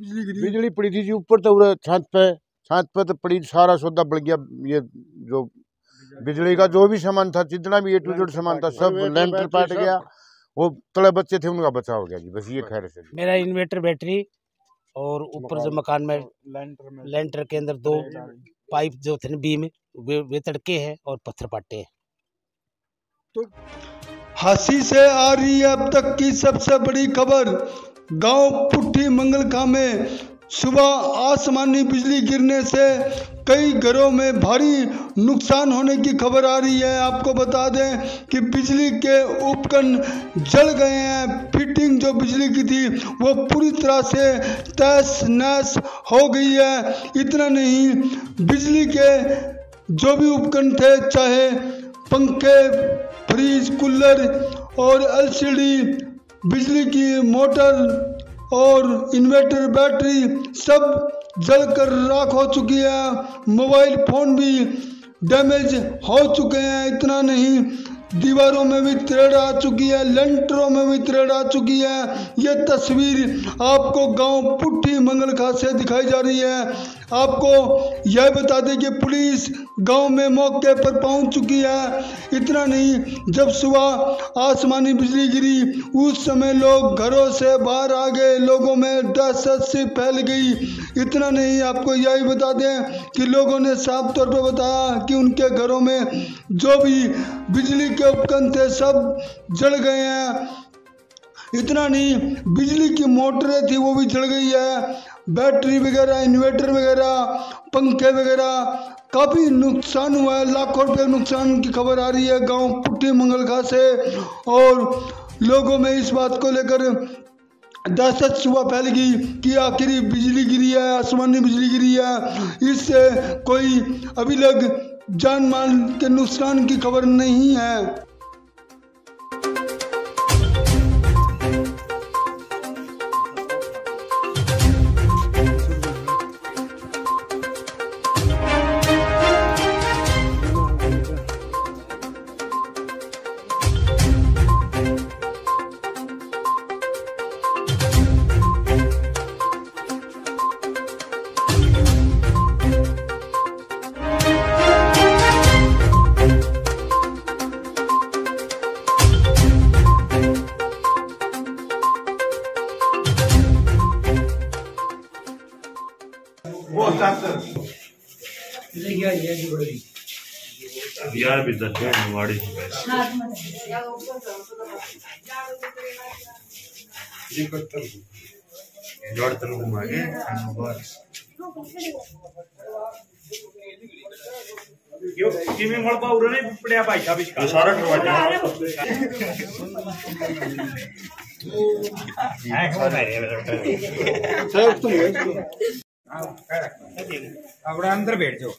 बिजली गिरी? बिजली पड़ी थी जी ऊपर तो छत पे तो पड़ी, सारा सौदा बढ़ गया। ये जो बिजली का जो भी सामान था, जितना भी A to Z सामान था, सब लेंटर पाट गया। वो तले बच्चे थे उनका बचाव हो गया जी, बस ये खैर से। मेरा इन्वर्टर बैटरी और ऊपर जो मकान में लेंटर के अंदर 2 पाइप जो थे बीम वे तड़के हैं और पत्थर पाटे हैं। तो हासी से आ रही है अब तक की सबसे बड़ी खबर। गांव पुट्ठी मंगलखा में सुबह आसमानी बिजली गिरने से कई घरों में भारी नुकसान होने की खबर आ रही है। आपको बता दें कि बिजली के उपकरण जल गए हैं। फिटिंग जो बिजली की थी वो पूरी तरह से तहस नहस हो गई है। इतना नहीं, बिजली के जो भी उपकरण थे, चाहे पंखे, फ्रिज, कूलर और LCD, बिजली की मोटर और इन्वर्टर बैटरी सब जलकर राख हो चुकी है। मोबाइल फोन भी डैमेज हो चुके हैं। इतना नहीं, दीवारों में भी तरेड़ आ चुकी है, लेंटरों में भी तरेड़ आ चुकी है। ये तस्वीर आपको गांव पुट्ठी मंगलखा से दिखाई जा रही है। आपको यह बता दें कि पुलिस गांव में मौके पर पहुंच चुकी है। इतना नहीं, जब सुबह आसमानी बिजली गिरी उस समय लोग घरों से बाहर आ गए, लोगों में दहशत सी फैल गई। इतना नहीं, आपको यही बता दें कि लोगों ने साफ तौर पर बताया कि उनके घरों में जो भी बिजली के उपकरण थे सब जल गए हैं। इतना नहीं, बिजली की मोटरें थी वो भी जल गई है। बैटरी वगैरह, इन्वर्टर वगैरह, पंखे वगैरह, काफ़ी नुकसान हुआ है। लाखों रुपये नुकसान की खबर आ रही है गांव पुट्ठी मंगलखा से। और लोगों में इस बात को लेकर दहशत सुबह फैल गई कि आखिर बिजली गिरी है, आसमानी बिजली गिरी है। इससे कोई अभी तक जान माल के नुकसान की खबर नहीं है। यार भी वाड़ी घुमा के सारा अब अंदर बैठ जाओ।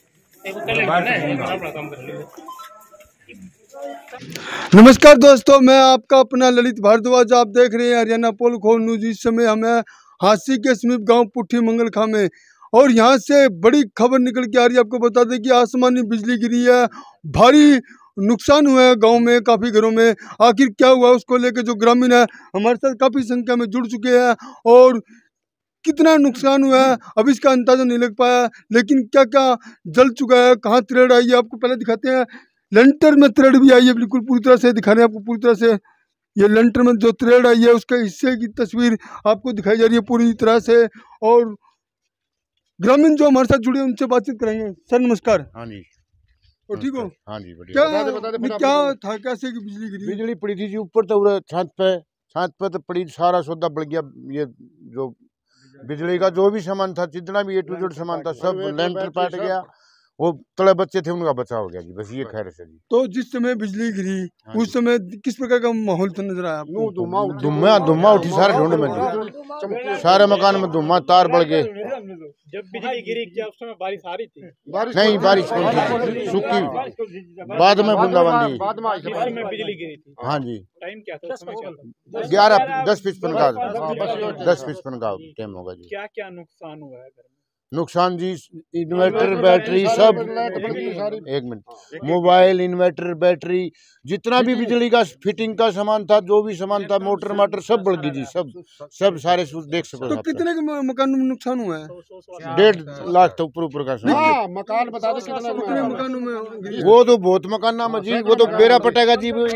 नमस्कार दोस्तों, मैं आपका अपना ललित भारद्वाज। आप देख रहे हैं हरियाणा पोल खोल न्यूज। इस समय हमें हांसी के समीप गांव पुट्ठी मंगलखा में, और यहां से बड़ी खबर निकल के आ रही है। आपको बता दें कि आसमानी बिजली गिरी है, भारी नुकसान हुआ है गांव में, काफ़ी घरों में। आखिर क्या हुआ उसको लेकर जो ग्रामीण है हमारे साथ काफ़ी संख्या में जुड़ चुके हैं, और कितना नुकसान हुआ है अब इसका अंदाजा नहीं लग पाया। लेकिन क्या क्या जल चुका है, कहाँ तरेड़ आई है, आपको पहले दिखाते हैं। लेंटर में तरेड़ भी आई है, बिल्कुल पूरी तरह से दिखा रहे हैं आपको। पूरी तरह से ये लेंटर में जो तरेड़ आई है उसके हिस्से की तस्वीर आपको दिखाई जा रही है पूरी तरह से। और ग्रामीण जो हमारे साथ जुड़े उनसे बातचीत करेंगे। सर नमस्कार। हाँ जी, और ठीक हो? हाँ जी, बढ़िया। क्या था, कैसे की बिजली गिरी? बिजली पड़ी थी जी ऊपर तो छत पे तो पड़ी, सारा सौदा बढ़ गया। ये जो बिजली का जो भी सामान था, जितना भी A to Z सामान था, सब लेंटर पाट गया। वो तले बच्चे थे उनका बचाव हो गया जी, बस ये खैर से जी। तो जिस समय बिजली गिरी उस समय किस प्रकार का माहौल था नजर आया आपको? धुआं उठी सारे ढूंढ में जी, सारे मकान में धुआं, तार बढ़ गए। जब बिजली गिरी क्या उस समय बारिश आ रही थी? नहीं, बारिश कौन थी, सूखी, बाद में बूंदाबांदी। बिजली गिरी थी। हाँ जी। टाइम क्या था उस समय? क्या था? 11:10-55 का 10-55 का टाइम होगा जी। क्या क्या नुकसान हुआ है घर में? नुकसान जी इन्वर्टर बैटरी सब, एक मिनट, मोबाइल इन्वर्टर बैटरी जितना भी बिजली का फिटिंग का सामान था, जो भी सामान था, मोटर माटर सब बढ़ गई जी, सब सारे देख सको। तो कितने के मकान में नुकसान हुआ है? 1.5 लाख तो ऊपर का सामान। मकान बता दो कितने मकानों में? वो तो बहुत मकान नाम है जी, वो तो बेरा पटेगा जी। वो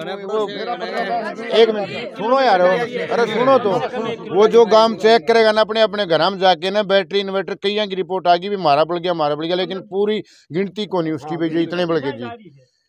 एक मिनट सुनो यार, अरे सुनो तो, वो जो गांव चेक करेगा ना अपने अपने घर में जाके ना, बैटरी इन्वर्टर कई की रिपोर्ट आ गई भी मारा बढ़ गया, लेकिन पूरी गिनती को नहीं उसकी भी, जो इतने बढ़ गए जी।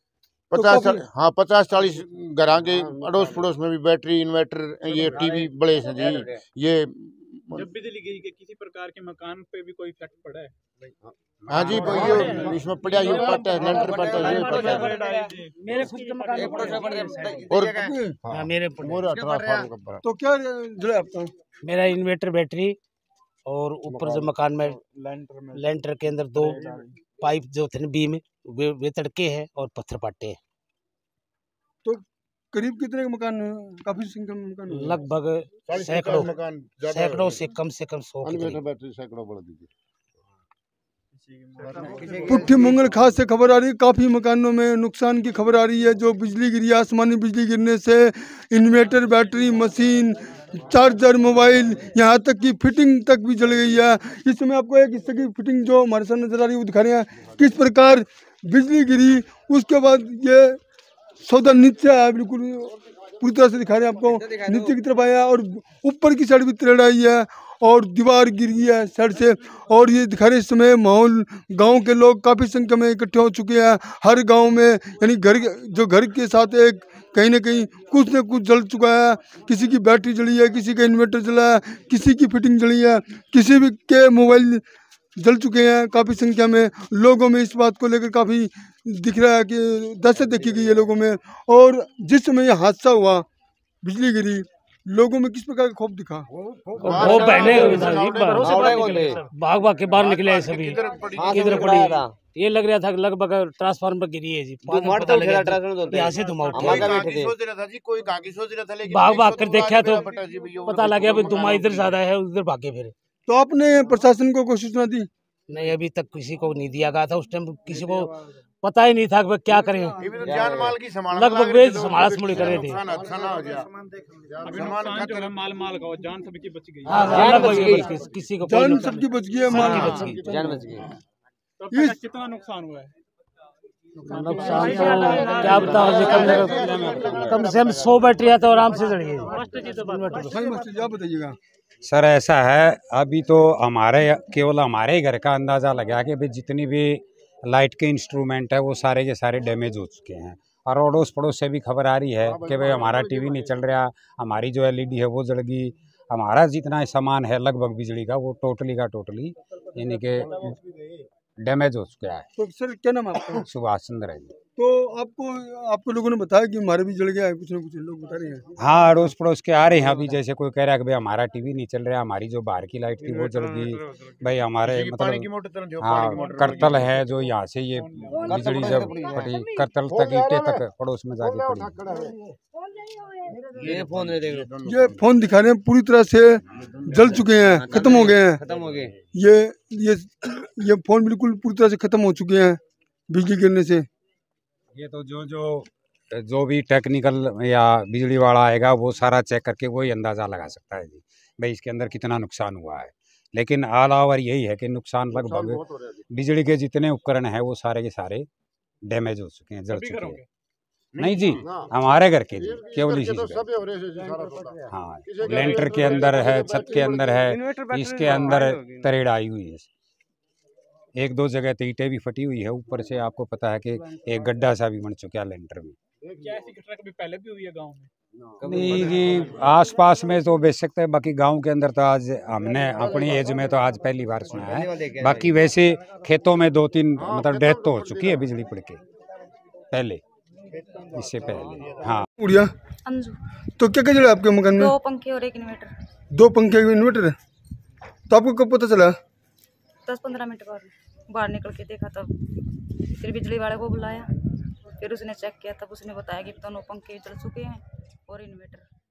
50-40 घर के अड़ोस पड़ोस में भी बैटरी इन्वर्टर ये टीवी बड़े हैं जी। ये जब बिजली गिरी के किसी प्रकार के मकान पे भी कोई इफेक्ट पड़ा है? हाँ जी, ये इसमें पड़ा, ये पट्टा है, लेंटर पट्टा है, ये पट्टा है। मेरे खुद के मकान और हाँ, मेरे तो क्या जला आपका? मेरा इन्वर्टर बैटरी और ऊपर जो मकान में लेंटर के अंदर 2 पाइप जो थे बीम वे तड़के हैं और पत्थर पाटे हैं। तो करीब कितने के मकान? काफी संख्या में मकान हुए। लगभग सैकड़ों से कम 100 के करीब। बैटरी सैकड़ों बढ़ दी। पुट्ठी मंगल खास से खबर आ रही है, काफ़ी मकानों में नुकसान की खबर आ रही है। जो बिजली गिरी, आसमानी बिजली गिरने से inverter, battery, machine, charger, mobile, यहाँ तक कि फिटिंग तक भी जल गई है। इस समय आपको एक हिस्से की फिटिंग जो हमारे सामने नजर आ रही है वो दिखा रहे हैं, किस प्रकार बिजली गिरी। उसके बाद ये सौदा नीचे आया, बिल्कुल पूरी तरह से दिखा रहे हैं आपको, नीचे की तरफ आया और ऊपर की साइड भी तरेड़ आई है और दीवार गिर गई है साइड से। और ये दिखा रहे इस समय माहौल, गांव के लोग काफ़ी संख्या में इकट्ठे हो चुके हैं। हर गांव में यानी घर के साथ एक कहीं ना कहीं कुछ न कुछ जल चुका है। किसी की बैटरी जली है, किसी का इन्वर्टर जला है, किसी की फिटिंग जली है, किसी भी के मोबाइल जल चुके हैं। काफ़ी संख्या में लोगों में इस बात को लेकर काफ़ी दिख रहा है कि दहशत देखी गई है लोगों में। और जिस समय यह हादसा हुआ, बिजली गिरी, लोगों में किस प्रकार का खौफ दिखा? वो बहने भाग के बाहर निकले सभी, किधर पड़ी। ये लग रहा था कि लगभग ट्रांसफार्मर गिरी है जी। यहाँ से धुआं उठा, भाग कर देखा तो पता लग गया धुआं इधर ज्यादा है, उधर भागे फिर। तो आपने प्रशासन को कोई सूचना दी? नहीं, अभी तक किसी को नहीं दिया गया था। उस टाइम किसी को पता ही नहीं था कि क्या करें। लगभग वे संभाला संभाली कर रहे थे। माल का जान सबकी बच गई। किसी को जान सबकी बच गई है, माल बच गई, जान बच गई। तो कितना नुकसान हुआ है? नुकसान तो क्या बताओ, कम से कम 100 बैटरियाँ तो आराम से जड़ी है। बताइएगा सर। ऐसा है, अभी तो केवल हमारे घर का अंदाज़ा लगा कि भाई जितनी भी लाइट के इंस्ट्रूमेंट है वो सारे के सारे डैमेज हो चुके हैं। और अड़ोस पड़ोस से भी खबर आ रही है कि भाई हमारा टीवी नहीं चल रहा, हमारी जो एलईडी है वो जल गई, हमारा जितना सामान है लगभग बिजली का वो टोटली का टोटली यानी कि डैमेज हो चुका है। तो सर क्या नाम है आपका? सुभाष चंद्र है। तो आपको लोगों ने बताया कि हमारे भी जल गया है, कुछ ना कुछ लोग बता रहे हैं। हाँ, अड़ोस पड़ोस के आ रहे हैं। अभी जैसे कोई कह रहा है कि भाई हमारा टीवी नहीं चल रहा, हमारी जो बाहर की लाइट थी वो जल गई, भाई हमारे मतलब हाँ करतल है जो यहाँ से ये बिजली जब फटी करतल तक ईंटें तक पड़ोस में जाके पड़ी। ये फोन दिखा रहे हैं पूरी तरह से जल चुके हैं, खत्म हो गए हैं। ये फोन बिल्कुल पूरी तरह से खत्म हो चुके हैं बिजली गिरने से। ये तो जो भी टेक्निकल या बिजली वाला आएगा वो सारा चेक करके वही अंदाज़ा लगा सकता है जी भाई इसके अंदर कितना नुकसान हुआ है। लेकिन ऑल ओवर यही है कि नुकसान लगभग बिजली के जितने उपकरण हैं वो सारे के सारे डैमेज हो चुके हैं, जल चुके हैं। नहीं जी, हमारे घर के जी, केवल इसी हाँ, लेंटर के अंदर है, छत के अंदर है, इसके अंदर तरेड़ आई हुई है। 1-2 जगह तो ईंटें भी फटी हुई है। ऊपर से आपको पता है कि एक गड्ढा सा भी बन चुका है लेंटर में। क्या ऐसी घटना कभी पहले भी हुई है गांव में? नहीं जी, आसपास में तो बेच सकते हैं, बाकी गांव के अंदर तो आज हमने अपनी एज में तो आज पहली बार सुना है। बाकी वैसे खेतों में 2-3 मतलब डेथ तो हो चुकी है बिजली पड़ के पहले, इससे पहले। हाँ उड़िया अंजू। तो क्या क्या जला आपके मकान में? 2 पंखे और 1 इन्वर्टर। 2 पंखे और इन्वर्टर है। तो आपको कब पता चला? 10-15 मिनट बाद बाहर निकल के देखा, तब फिर बिजली वाले को बुलाया, फिर उसने चेक किया, तब उसने बताया कि दोनों पंखे जल चुके हैं और इन्वर्टर।